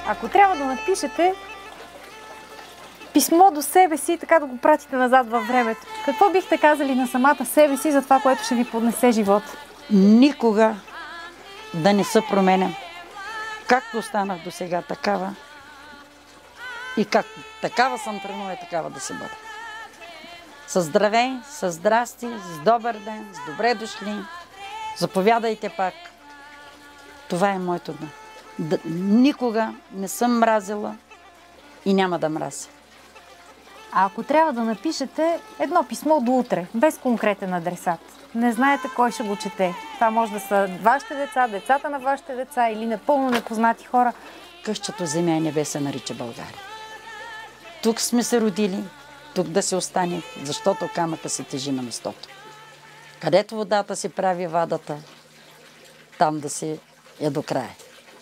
Ако трябва да напишете писмо до себе си, така да го пратите назад във времето, какво бихте казали на самата себе си за това, което ще ви поднесе живот? Никога да не се променям. Както останах до сега, такава и както такава съм тръгнала, такава да се бъда. Със здравей, със здрасти, с добър ден, с добре дошли. Заповядайте пак. Това е моето дно. Никога не съм мразила и няма да мразя. А ако трябва да напишете едно писмо до утре, без конкретен адресат, не знаете кой ще го чете. Това може да са вашите деца, децата на вашите деца или напълно непознати хора. Къщето земя и небе се нарича България. Тук сме се родили, тук да се остане, защото камъка се тежи на местото. Където водата се прави вадата, там да се е до края.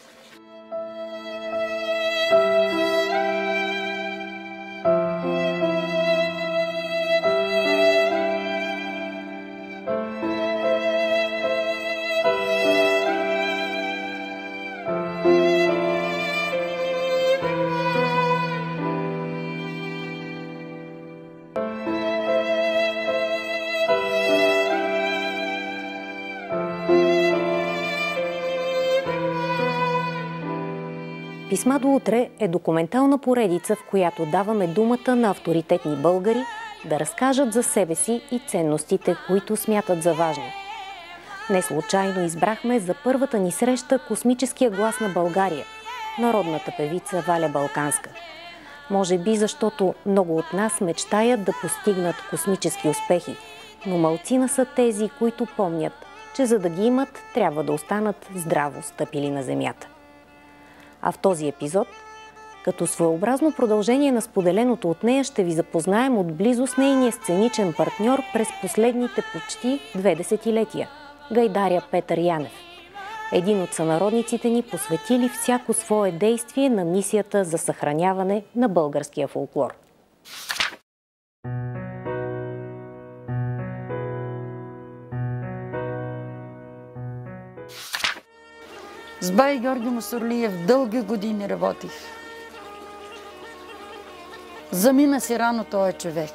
Писма до утре е документална поредица, в която даваме думата на авторитетни българи да разкажат за себе си и ценностите, които смятат за важни. Не случайно избрахме за първата ни среща космическия глас на България, народната певица Валя Балканска. Може би защото много от нас мечтаят да постигнат космически успехи, но малцина са тези, които помнят, че за да ги имат, трябва да останат здраво стъпили на земята. А в този епизод, като своеобразно продължение на споделеното от нея, ще ви запознаем отблизо с нейния сценичен партньор през последните почти 2 десетилетия – гайдаря Петър Янев. Един от сънародниците ни, посветили всяко свое действие на мисията за съхраняване на българския фолклор. С бай Георги Мусорлиев дълги години работих. Замина си рано този човек.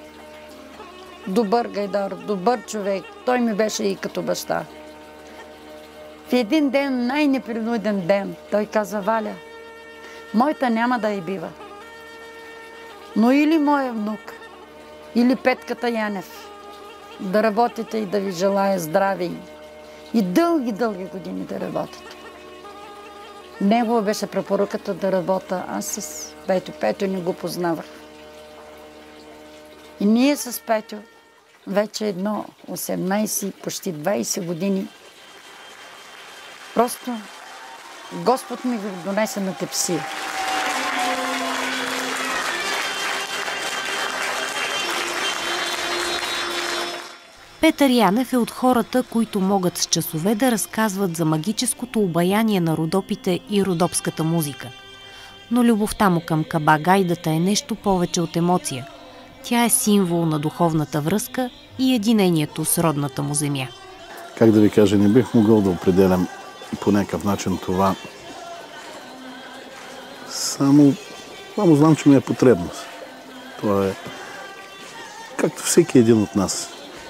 Добър гайдар, добър човек. Той ми беше и като баща. В един ден, най-непринуден ден, той каза: Валя, моята няма да я бива. Но или моя внук, или Петката Янев, да работите и да ви желая здраве и дълги години да работите. Негова беше препоръката да работя. Аз с Петю не го познавах. И ние с Петю вече 18, почти 20 години. Просто Господ ми го донесе на тепсия. Петър Янев е от хората, които могат с часове да разказват за магическото обаяние на Родопите и родопската музика. Но любовта му към кабагайдата е нещо повече от емоция. Тя е символ на духовната връзка и единението с родната му земя. Как да ви кажа, не бих могъл да определям по някакъв начин това. Само знам, че ми е потребност. Това е както всеки един от нас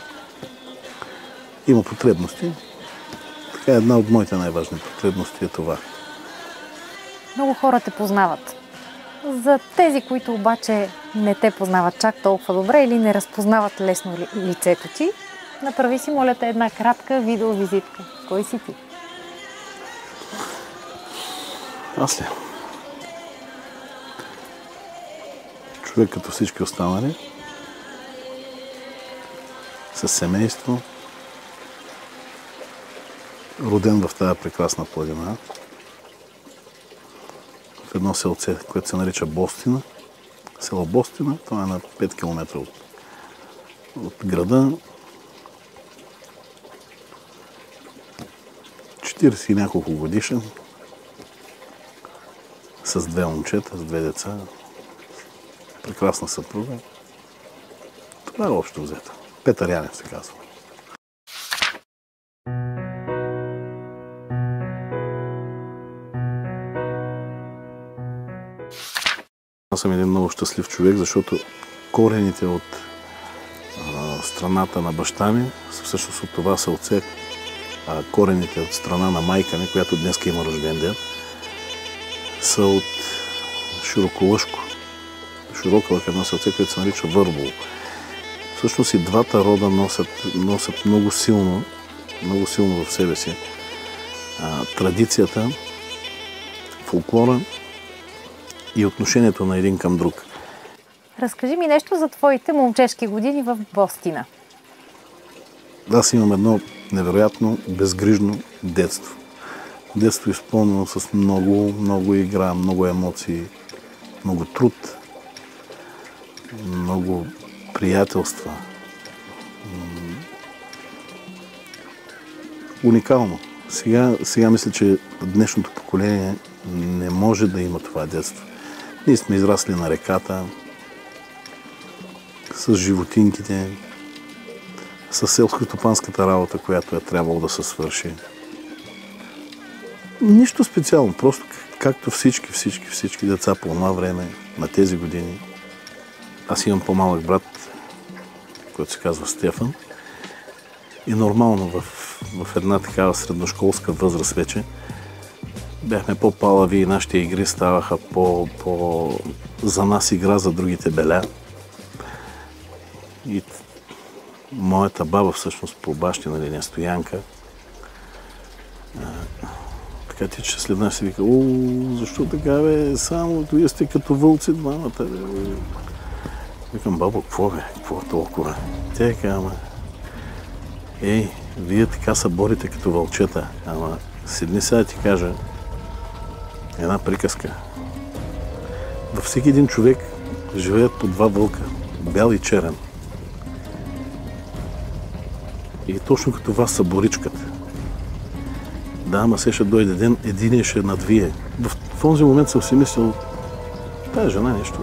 има потребности. Така една от моите най-важни потребности е това. Много хора те познават. За тези, които обаче не те познават чак толкова добре или не разпознават лесно лицето ти, направи си, моля те, една кратка видеовизитка. Кой си ти? Аз ли? Човек като всички останали, със семейство, роден в тази прекрасна планина, в едно селце, което се нарича Бостина. Село Бостина, това е на 5 км от града. 40 и няколко годишен, с 2 момчета, с 2 деца, прекрасна съпруга. Това е общо взето. Петър Янев се казва. Аз съм един много щастлив човек, защото корените от страната на баща ми, всъщност от това селце, корените от страна на майка ми, която днес има рожден ден, са от Широколъшко. Широколък е едно селце, което се нарича Върбово. Всъщност и двата рода носят много силно в себе си традицията, фолклора и отношението на един към друг. Разкажи ми нещо за твоите момчешки години в Бостина. Аз имам едно невероятно безгрижно детство. Детство изпълнено с много игра, много емоции, много труд, много приятелства. Уникално. Сега мисля, че днешното поколение не може да има това детство. Ние сме израсли на реката, с животинките, с селскостопанската работа, която е трябвало да се свърши. Нищо специално, просто както всички деца по това време, на тези години. Аз имам по-малък брат, който се казва Стефан. И нормално в една такава средношколска възраст вече бяхме по-палави и нашите игри ставаха за нас игра, за другите беля. И моята баба всъщност по бащина линия Стоянка така тича след нас и вика: защо така бе, само вие сте като вълци двамата. Викам: баба, какво е толкова? Тя казва: вие така се борите като вълчета, ама седни сега ти кажа една приказка. Във всеки един човек живеят по два вълка, бял и черен. И точно като вас са боричкат. Да, ама се ще дойде ден, един ще надвие. В този момент съм си мислил, тая жена нещо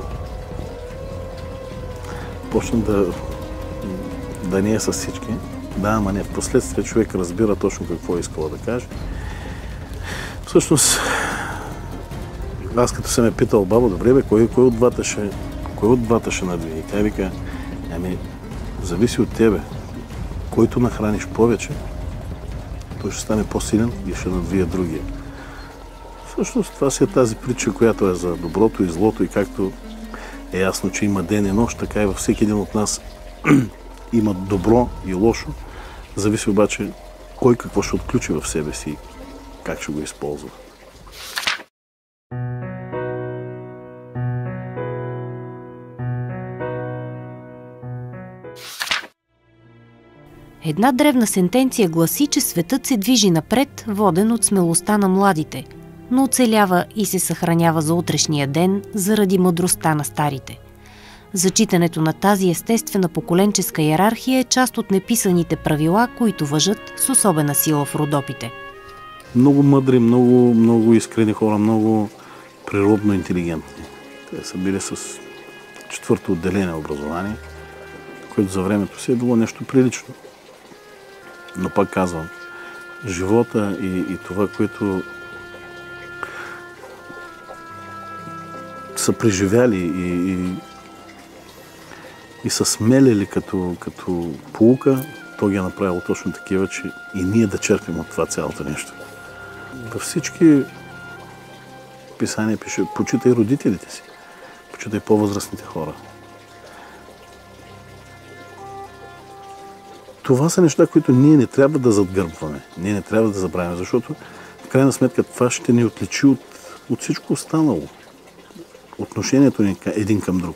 почна да не е с всички. Да, ама не. Впоследствие човек разбира точно какво е искала да каже. Всъщност, аз като съм питал: баба, добре бе, кой от двата ще надвие? Тя вика: зависи от тебе. Който нахраниш повече, той ще стане по-силен и ще надвие другия. Всъщност това си е тази притча, която е за доброто и злото, и както е ясно, че има ден и нощ, така и във всеки един от нас има добро и лошо. Зависи обаче кой какво ще отключи в себе си и как ще го използва. Една древна сентенция гласи, че светът се движи напред, воден от смелостта на младите, но оцелява и се съхранява за утрешния ден заради мъдростта на старите. Зачитането на тази естествена поколенческа иерархия е част от неписаните правила, които важат с особена сила в Родопите. Много мъдри, много искрени хора, много природно интелигентни. Те са били с 4-то отделение образование, което за времето си е било нещо прилично. Но пак казвам, живота и това, което са преживяли и са смелели като поука, то ги е направило точно такива, че и ние да черпим от това цялото нещо. Във всички писания пише: почитай родителите си, почитай по-възрастните хора. Това са неща, които ние не трябва да задгърбваме, ние не трябва да забравяме, защото в крайна сметка това ще ни отличи от всичко останало. Отношението ни един към друг.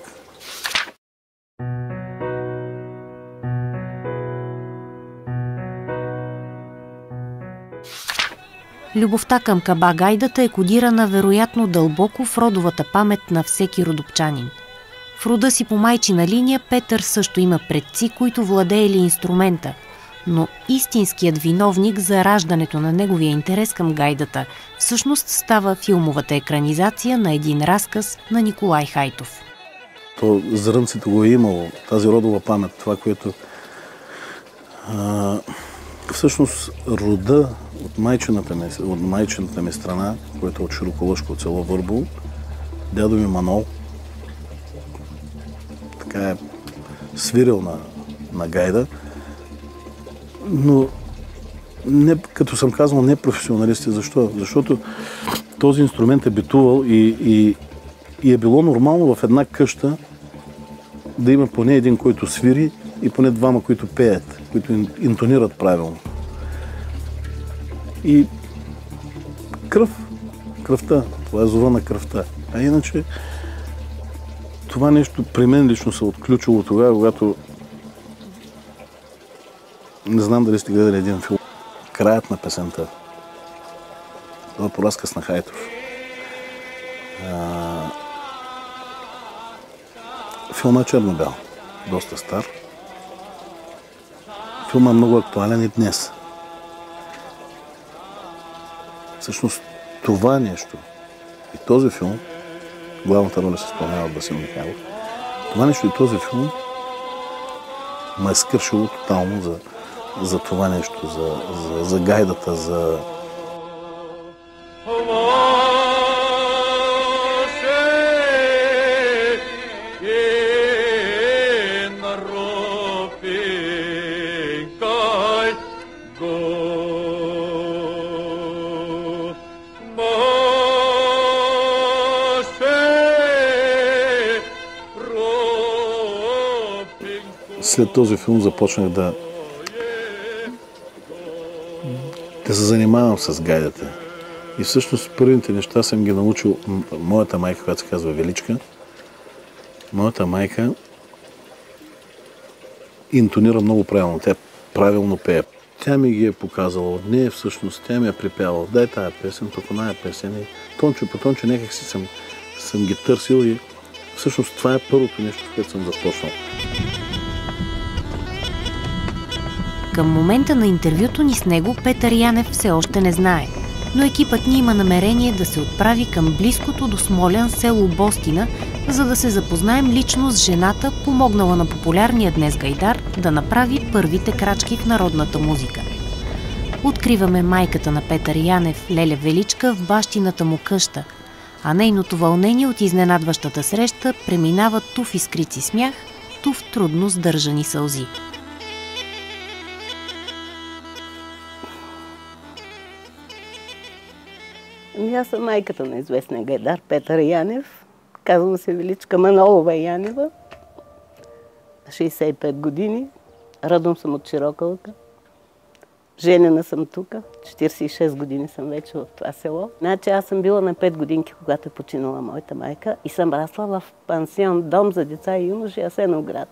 Любовта към каба-гайдата е кодирана вероятно дълбоко в родовата памет на всеки родопчанин. В рода си по майчина линия Петър също има предци, които владеели инструмента, но истинският виновник за раждането на неговия интерес към гайдата всъщност става филмовата екранизация на един разказ на Николай Хайтов. То зрънцето го е имало, тази родова памет, това, което всъщност рода от майчината ми страна, което е от Широколъшко, от село Върбово, дядо ми Манол, така е свирил на гайда. Но, като съм казал, не професионалисти. Защо? Защото този инструмент е битувал и е било нормално в една къща да има поне един, който свири и поне двама, които пеят, които интонират правилно. И кръвта, това е зова на кръвта. А иначе това нещо при мен лично се отключило тогава, когато не знам дали сте гледали един филм. Краят на песента. Това е по разказ на Хайтов. Филма е черно-бял. Доста стар. Филма е много актуален и днес. Всъщност това нещо и този филм, главната роля се изпълнява от Васил Михайлов, това нещо и този филм ме е скършило тотално за това нещо, за гайдата, за... След този филм започнах да се занимавам с гайдата. И всъщност първите неща съм ги научил моята майка, която се казва Величка. Моята майка интонира много правилно. Тя правилно пее. Тя ми ги е показала от нея, всъщност тя ми е припявала. Дай тая песен, тук оная песен. И тонче по тонче някак си съм ги търсил и всъщност това е първото нещо, с което съм започнал. Към момента на интервюто ни с него Петър Янев все още не знае, но екипът ни има намерение да се отправи към близкото до Смолян село Бостина, за да се запознаем лично с жената, помогнала на популярния днес гайдар да направи първите крачки в народната музика. Откриваме майката на Петър Янев, Леля Величка, в бащината му къща, а нейното вълнение от изненадващата среща преминава ту в искрици смях, ту в трудно сдържани сълзи. Аз съм майката на известния гайдар Петър Янев. Казвам се Величка Манолова Янева. 65 години. Родом съм от Широка лъка. Женена съм тук. 46 години съм вече в това село. Значи аз съм била на 5 годинки, когато е починала моята майка и съм расла в пансион, дом за деца и юноши, Асеновград.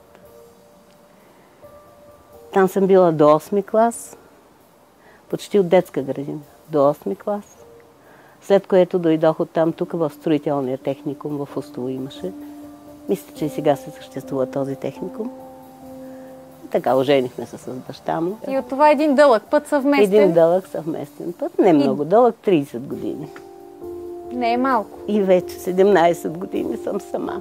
Там съм била до 8 клас, почти от детска градина, до 8 клас. След което дойдох оттам тук в строителния техникум в Устово имаше. Мисля, че и сега се съществува този техникум. И така оженихме се с баща му. И от това един дълъг път съвместен? Един дълъг съвместен път. Не много дълъг, 30 години. Не е малко. И вече 17 години съм сама.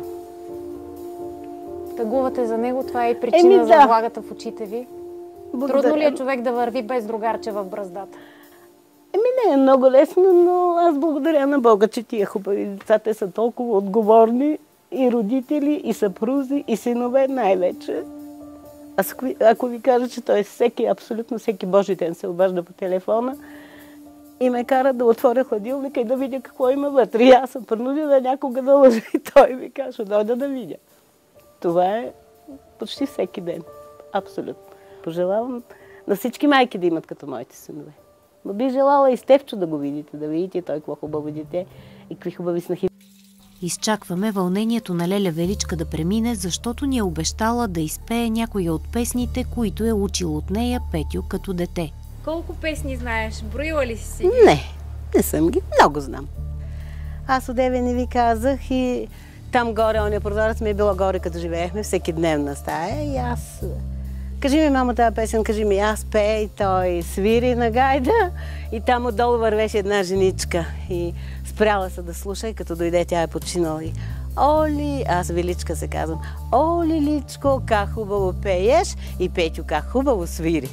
Тъгувате за него, това е и причина за влагата в очите ви? Благодаря. Трудно ли е човек да върви без другарче в браздата? Не е много лесно, но аз благодаря на Бога, че тия хубави деца, те са толкова отговорни, и родители, и съпрузи, и синове най-вече. Ако ви кажа, че той абсолютно всеки Божи ден се обажда по телефона и ме кара да отворя хладилника и да видя какво има вътре. И аз съм принудена някога да лъжа и той ми каже, дойда да видя. Това е почти всеки ден. Абсолютно. Пожелавам на всички майки да имат като моите синове. Но би желала и Стефчо да го видите, да видите той какво хубаво дете и какви хубави снахи. Изчакваме вълнението на Леля Величка да премине, защото ни е обещала да изпее някоя от песните, които е учил от нея Петю като дете. Колко песни знаеш? Броила ли си? Не съм ги. Много знам. Аз одеве не ви казах и там горе, ония прозорец ми е било горе, като живеехме, всеки дневна стая и аз... Кажи ми, мамо, тази песен, кажи ми, аз пея и той свири на гайда и там отдолу вървеше една женичка и спряла се да слуша и като дойде, тя е починала и Оли, аз Величка се казвам, о, Лиличко, как хубаво пееш и Петю, как хубаво свири.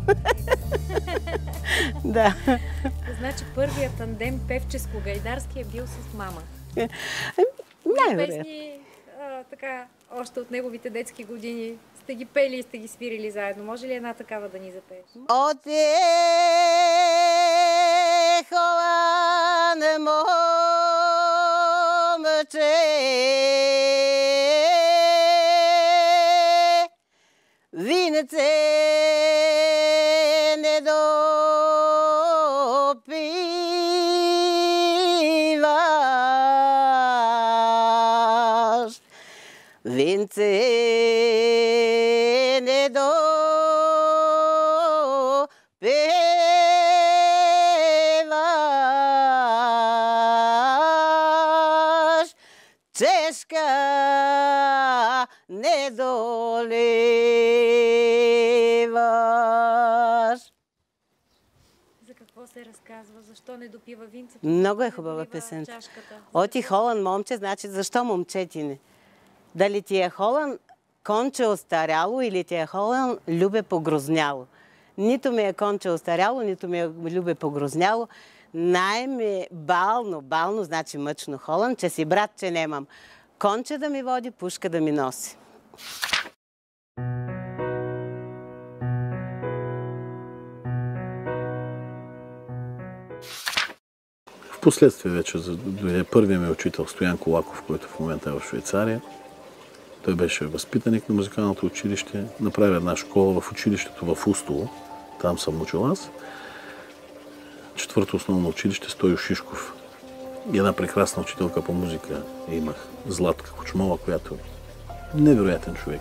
Да. Значи първият тандем певческо-гайдарски е бил с мама. Най-вероятно. Песни така, още от неговите детски години сте ги пели и сте ги свирили заедно. Може ли една такава да ни запееш? Отехала не момче, винце не допиваш, винце не допиваш, чешка не доливаш. За какво се разказва? Защо не допива винцето? Много е хубава песента. Оти холан момче, значи защо момчетине? Дали ти е холан конче остаряло или ти е холан любе погрозняло? Нито ми е конче остаряло, нито ми е любе погрозняло. Най-ми бално, значи мъчно холан, че си брат, че немам. Конче да ми води, пушка да ми носи. Впоследствие вече дойде първият ми учител Стоян Колаков, който в момента е в Швейцария. Той беше възпитаник на музикалното училище, направи една школа в училището в Устово. Там съм учил аз. Четвърто основно училище Стойо Шишков. И една прекрасна учителка по музика имах, Златка Кочмова, която е невероятен човек.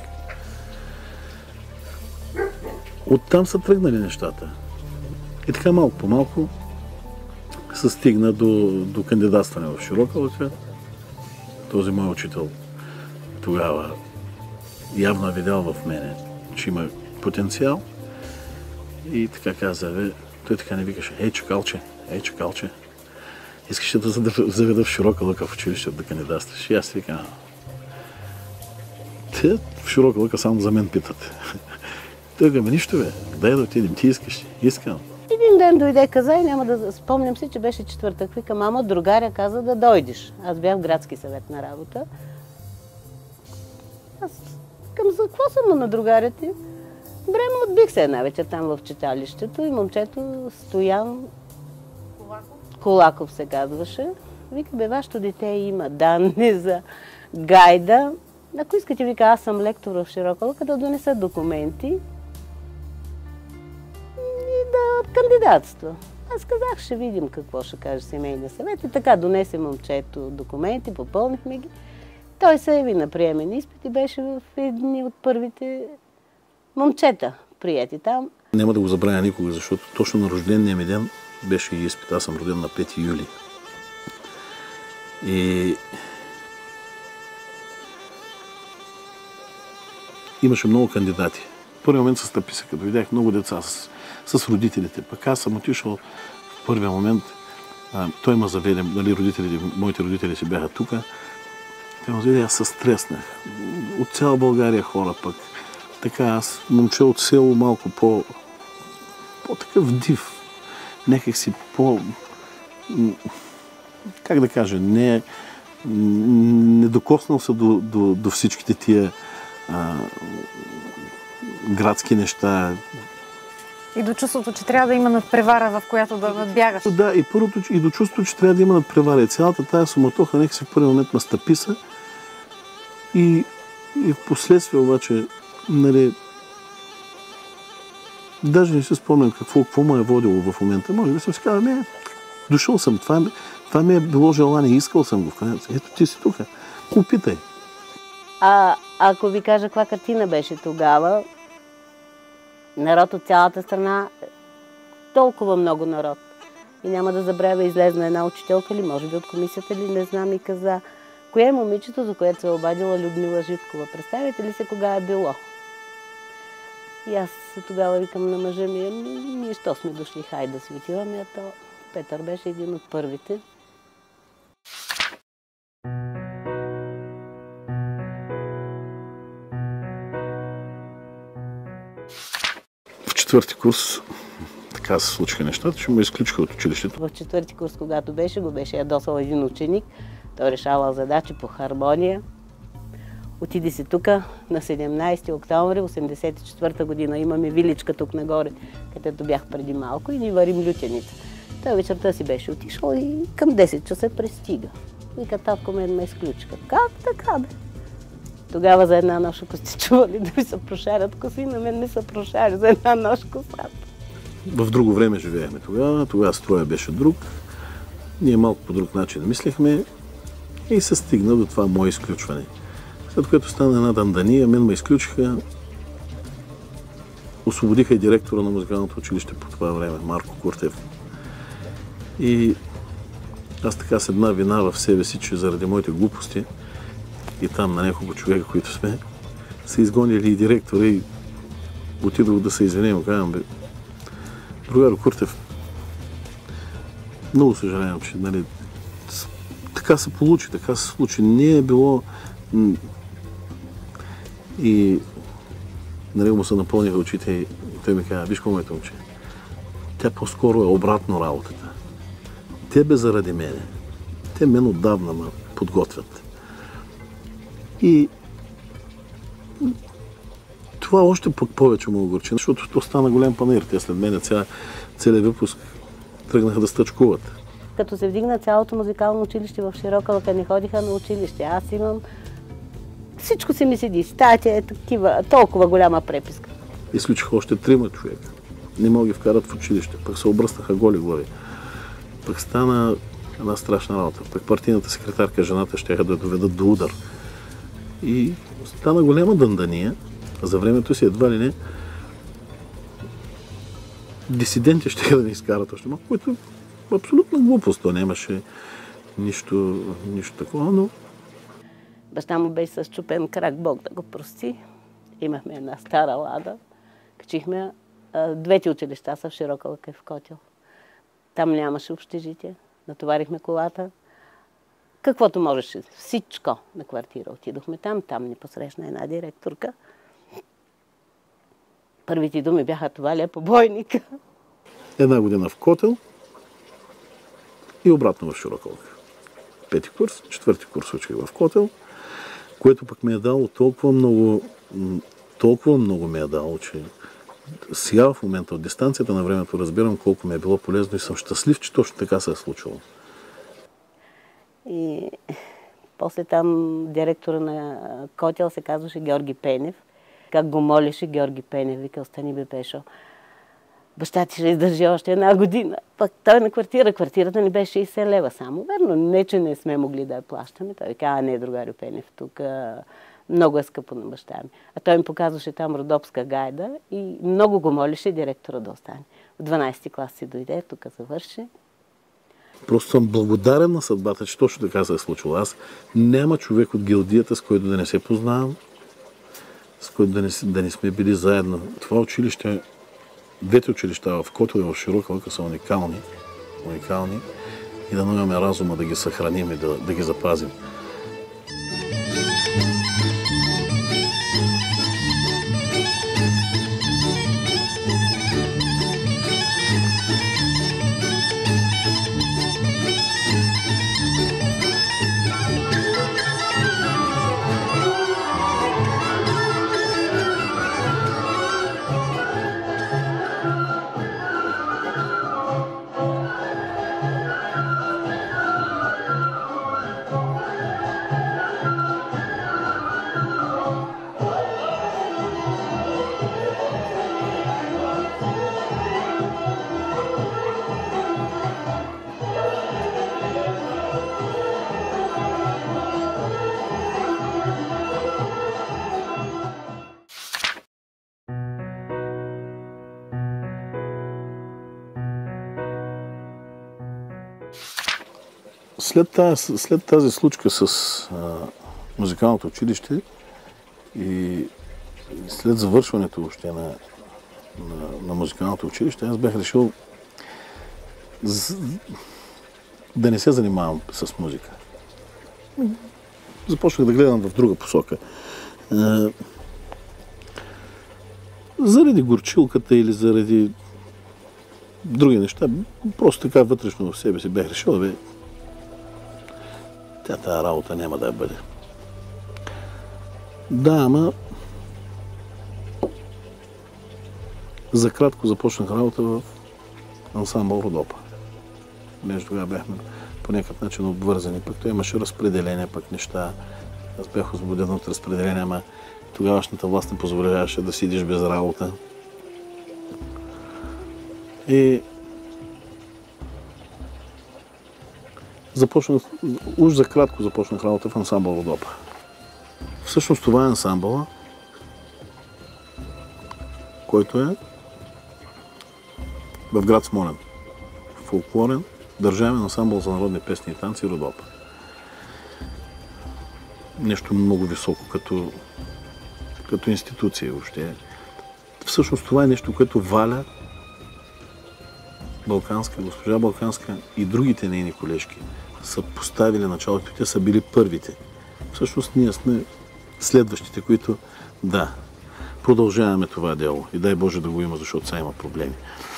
Оттам са тръгнали нещата. И така малко по малко се стигна до кандидатстване в Широка лъка. Този мой учител тогава явно е видял в мене, че има потенциал. И така каза, той така не викаше, ей чакалче, искаш да заведа в Широка лъка в училището да кандидатстваш. И аз викам, те в Широка лъка само за мен питат. Той каза, нищо бе, дай да отидем, ти искаш, искам. Един ден дойде, каза и няма да спомням си, че беше четвъртък. Вика, мама, другаря каза да дойдеш. Аз бях в градски съвет на работа. Аз към за какво съм на другаря ти? Време отбих се една вечер там в читалището и момчето Стоян Колаков се казваше. Вика, бе, вашето дете има данни за гайда. Ако искате, вика, аз съм лектор в Широка лъка, да донеса документи и да кандидатства. Аз казах, ще видим какво ще каже семейния съвет. И така донесе момчето документи, попълнихме ги. Той се яви на приемен изпит и беше в едни от първите момчета приети там. Няма да го забравя никога, защото точно на рождения ми ден беше и изпит. Аз съм роден на 5 юли. И имаше много кандидати. В първи момент се стъписа, като видях много деца с родителите. Пък аз съм отишъл в първия момент. Той ме заведе, нали, моите родители си бяха тук. Той ме заведе, аз се стреснах. От цяла България хора пък. Така, аз момче от село малко по-такъв див. Някак си как да кажа, не докоснал се до всичките тия градски неща. И до чувството, че трябва да има надпревара, в която да надбягаш. Да, и първото, и до чувството, че трябва да има надпревара. И цялата тая суматоха, нека си в първи момент ме стъписа. И в последствие обаче, нали, даже не си спомням какво ме е водило в момента. Може би съм си казал, дошъл съм, това ми е било желание, искал съм го в крайна. Ето ти си тук, опитай. Ако ви кажа каква картина беше тогава, народ от цялата страна, толкова много народ. И няма да забравя, излезна една учителка ли, може би от комисията ли, не знам, и каза, кое е момичето, за което се е обадила Людмила Живкова? Представете ли се кога е било? И аз тогава викам на мъжа ми, ние що сме дошли, хайде да си отиваме, а то Петър беше един от първите. В четвърти курс така се случиха нещата, че ме изключиха от училището. В четвърти курс, когато го беше ядосал един ученик. Той решавал задачи по хармония. Отиди си тук на 17 октомври 1984 година. Имаме виличка тук нагоре, където бях преди малко и ни варим лютеница. Той вечерта си беше отишъл и към 10 часа пристига. Вика, татко ме изключиха. Как така, бе? Тогава за една нощ, ако сте чували да ви се прошарят коси, на мен не се прошари за една нощ косата. В друго време живеехме тогава. Тогава строя беше друг. Ние малко по друг начин мислехме и се стигна до това мое изключване. След което стана една дандания, мен ме изключиха. Освободиха и директора на музикалното училище по това време, Марко Куртев. И аз така с една вина в себе си, че заради моите глупости и там на няколко човека, които сме, са изгонили и директора и отидох да се извиня и му казвам, бе, другаро Куртев, много съжалявам, че нали, така се получи, така се случи. Не е било и нали, му се напълниха очите и той ми каза, виж какво моето момче, тя по-скоро е обратно работата. Тебе заради мене. Те мен отдавна ме подготвят. И това още пък повече му огорчи, защото то стана голям панер. Те след мен целият выпуск тръгнаха да стъчкуват. Като се вдигна цялото музикално училище в Широка лъка, не ходиха на училище. Аз имам... Всичко си ми седи. Стаята е такива, толкова голяма преписка. Изключиха още 3 човека. Не мога ги вкарат в училище. Пък се обръснаха голи глави. Пък стана една страшна работа. Пък партийната секретарка, жената, ще я да доведат до удар. И стана голяма дандания. За времето си едва ли не дисиденти ще да ни изкарат още малко, което е абсолютно глупост. То нямаше нищо такова, но... Баща му беше с чупен крак, Бог да го прости. Имахме една стара лада. Качихме. Двете училища са в Широка лъка и в Котел. Там нямаше общежитие. Натоварихме колата. Каквото можеше. Всичко на квартира. Отидохме там. Там ни посрещна една директорка. Първите думи бяха, това ли е побойника? Една година в Котел и обратно в Широка лъка. 5-ти курс, 4-ти курс учих в Котел, което пък ми е дало толкова много ми е дало, че сега в момента от дистанцията на времето разбирам колко ми е било полезно и съм щастлив, че точно така се е случило. И после там директора на Котел се казваше Георги Пенев. Как го молеше Георги Пенев, вика, остани бе, Пешо. Баща ти ще издържи още една година. Пък той на квартирата ни беше 60 лева само. Верно, не, че не сме могли да я плащаме. Той каза, не, другарю Пенев, тук много е скъпо на баща ми. А той ми показваше там Родопска гайда и много го молеше директора да остане. В 12-ти клас си дойде, тук завърши. Просто съм благодарен на съдбата, че точно така се е случило. Аз няма човек от гилдията, с който да не се познавам, с който да не сме били заедно. Това училище, двете училища в Котел и в Широка лъка са уникални и да имаме разума да ги съхраним и да ги запазим. След тази случка с музикалното училище и след завършването въобще на музикалното училище, аз бях решил да не се занимавам с музика. Започнах да гледам в друга посока. Заради горчилката или заради други неща, просто така вътрешно в себе си бях решил, бе, тази работа няма да я бъде. Да, ама за кратко започнах работа в ансамбъл Родопа. Между тогава бяхме по някакъв начин обвързани. Пък той имаше разпределение, пък неща. Аз бях освободен от разпределение, ама тогавашната власт не позволяваше да сидиш без работа. И уж за кратко започнах работа в ансамбъл Родопа. Всъщност това е ансамбъла, който е в град Смолян. Фолклорен, държавен ансамбъл за народни песни и танци Родопа. Нещо много високо като институция въобще. Всъщност това е нещо, което Валя Балканска, госпожа Балканска и другите нейни колежки са поставили началото. Те са били първите. Всъщност ние сме следващите, които да, продължаваме това дело. И дай Боже да го има, защото сега има проблеми.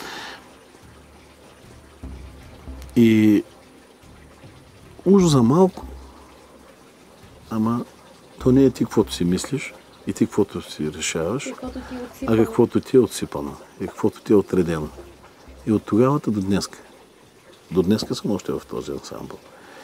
И уж за малко, ама то не е ти каквото си мислиш и ти каквото си решаваш, а каквото ти е отсипано и каквото ти е отредено. И от тогавата до днеска. До днеска съм още в този ансамбъл.